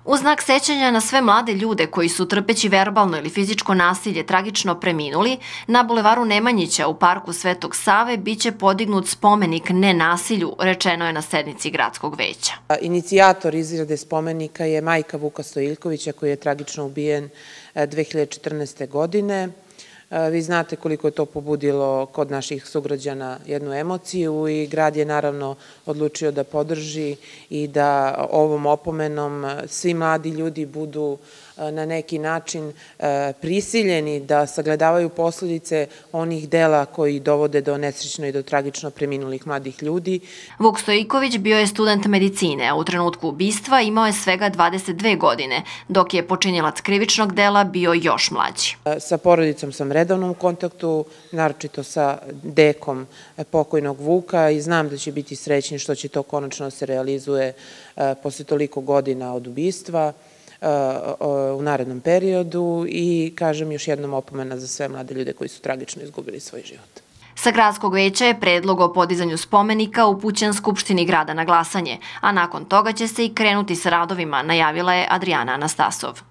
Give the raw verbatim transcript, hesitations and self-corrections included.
U znak sećanja na sve mlade ljude koji su trpeći verbalno ili fizičko nasilje tragično preminuli, na bulevaru Nemanjića u parku Svetog Save biće podignut spomenik nenasilju, rečeno je na sednici gradskog veća. Inicijator izrade spomenika je majka Vuka Stojiljkovića koji je tragično ubijen dve hiljade četrnaeste. godine. Vi znate koliko je to pobudilo kod naših sugrađana jednu emociju i grad je naravno odlučio da podrži i da ovom opomenom svi mladi ljudi budu na neki način prisiljeni da sagledavaju posledice onih dela koji dovode do nesrećno i do tragično preminulih mladih ljudi. Vuk Stojiković bio je student medicine, a u trenutku ubistva imao je svega dvadeset dve godine, dok je počinilac krivičnog dela bio još mlađi. Sa porodicom sam redovnom kontaktu, naročito sa dekom pokojnog Vuka i znam da će biti srećni što će to konačno se realizuje posle toliko godina od ubistva u narednom periodu i kažem još jednom opomena za sve mlade ljude koji su tragično izgubili svoj život. Sa gradskog veća je predlog o podizanju spomenika upućen Skupštini grada na glasanje, a nakon toga će se i krenuti sa radovima, najavila je Adrijana Anastasov.